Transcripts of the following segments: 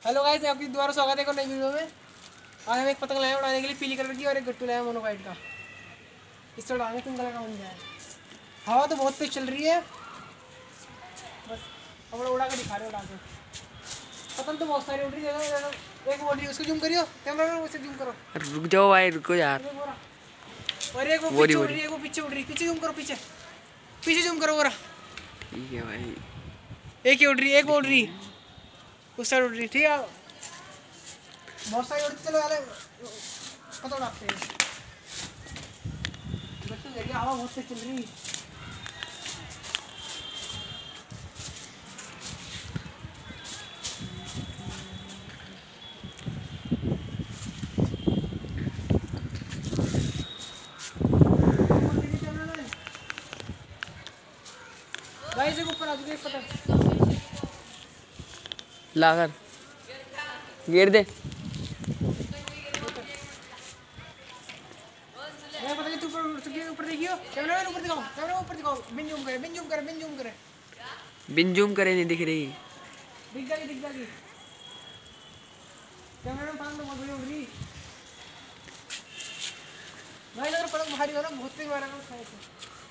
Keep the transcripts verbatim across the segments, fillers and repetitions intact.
Hello guys, आपकी दोबारा स्वागत है एक नई वीडियो में। आज हम एक पतंग लाए उड़ाने के लिए पीली कलर की और एक गट्टू लाए मोनोकाइट का। इससे उड़ाने पिंक कलर का बन जाए। हवा तो बहुत तेज चल रही है, बस हम लोग उड़ा के दिखा रहे हैं। उड़ा के पतंग तो बहुत सारी उड़ रही है। एक उड़ रही है, उसको जूम करियो कैमरा में, उसे जूम करो। रुक जाओ भाई, रुको यार। और एक वो पीछे उड़ रही है, वो पीछे उड़ रही है। पीछे जूम करो, पीछे पीछे जूम करो। ठीक है भाई, एक ही उड़ रही है, एक वो उड़ रही है, उस साइड उड़ रही। ठीक है, बहुत सारी उड़ती। चलो यार पता उड़ाते हैं। बच्चों देखिए, हवा बहुत तेज चल रही है। गाइस एक ऊपर आ चुके एक पतंग। लाकर गिर दे। मैं पता नहीं तू ऊपर उड़ चुकी है। ऊपर देखियो, कैमरा में ऊपर दिखाओ, कैमरा में ऊपर दिखाओ। बिन जूम करे, बिन जूम करे, बिन जूम करे, बिन जूम करे नहीं दिख रही। दिख जाएगी, दिख जाएगी। कैमरा में पांच बहुत बड़ी उड़ रही। भाई अगर पतंग भारी हो ना, बहुत तेज मारेगा खाए तो।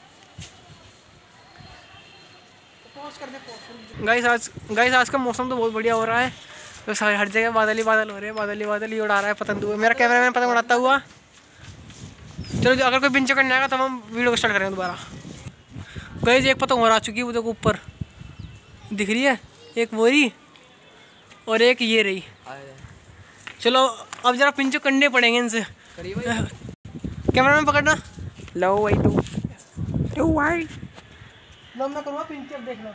पॉज कर दे, पॉज। गाइस आज गाइस आज का मौसम तो बहुत बढ़िया हो रहा है। तो हर जगह बादल ही बादल हो रहे हैं, बादल ही बादल ही उड़ा रहा है पतंग। मेरा कैमरा मैन पतंग उड़ाता हुआ। चलो अगर कोई बिन चकरने आएगा तो हम वीडियो को स्टार्ट करेंगे दोबारा। गाइस एक पतंग और आ चुकी है, वो देखो ऊपर दिख रही है। एक वो रही और एक ये रही। चलो अब जरा पिंचो करने पड़ेंगे इनसे। कैमरा मैन पकड़ना। लो भाई, तू लो भाई, लो मैं करूँगा पिंचो, अब देखना।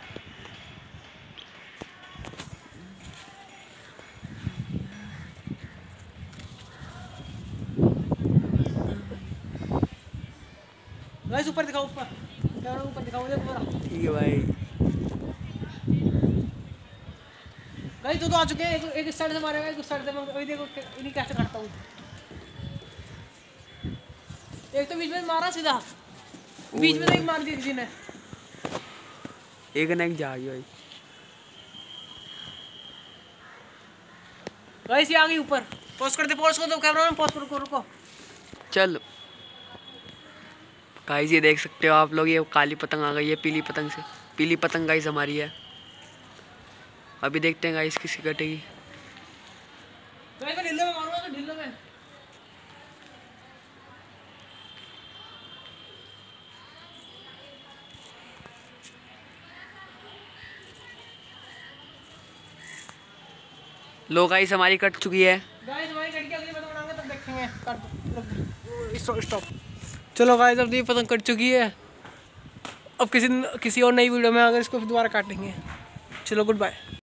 गाइस ऊपर दिखाओ, ऊपर कैमरा ऊपर दिखाओ, देखो पूरा। ठीक है भाई। गाइस दो तो आ चुके हैं। एक, एक इस साइड से मारेगा, एक उस साइड से। मैं वही देखो इन्हीं कैसे करता हूँ। एक तो बीच में मारा सीधा, बीच में तो एक मार दी किसी ने। एक ना एक जा गई भाई। गाइस ये आ गई ऊपर। पॉज कर दे, पॉज कर दो कैमरा में, पॉज करो, रुको। चल गाइस, ये देख सकते हो आप लोग, ये काली पतंग आ गई है पीली पतंग से। पीली पतंग गाइस हमारी है। अभी देखते हैं गाइस किसकी कटेगी। गाइस मैं ढिल्लो में मारूंगा, तो ढिल्लो में। लो गाइस हमारी कट चुकी है। गाइस हमारी कट के अगली पतंग उड़ाएंगे तब देखेंगे। कर स्टॉप स्टॉप। चलो गाइस अब ये पतंग कट चुकी है। अब किसी किसी और नई वीडियो में अगर इसको दोबारा काटेंगे। चलो गुड बाय।